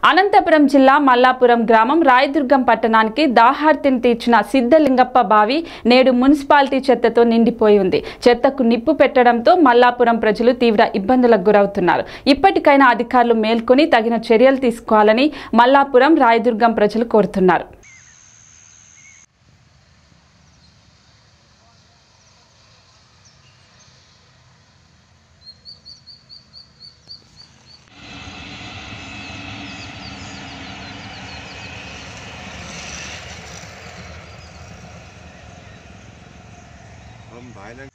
అనంతపురం జిల్లా మల్లాపురం గ్రామం రాయదుర్గం పట్టణానికి దాహార్తిని తీర్చిన సిద్ధలింగప్ప బావి నేడు మున్సిపాలిటీ చెత్తతో నిండిపోయి ఉంది. చెత్తకు నిప్పు పెట్టడంతో మల్లాపురం ప్రజలు తీవ్ర ఇబ్బందులకు గురవుతున్నారు. ఇప్పటికైనా అధికారులు మేల్కొని తగిన చర్యలు తీసుకోవాలని మల్లాపురం రాయదుర్గం ప్రజలు కోరుతున్నారు. हम भाईला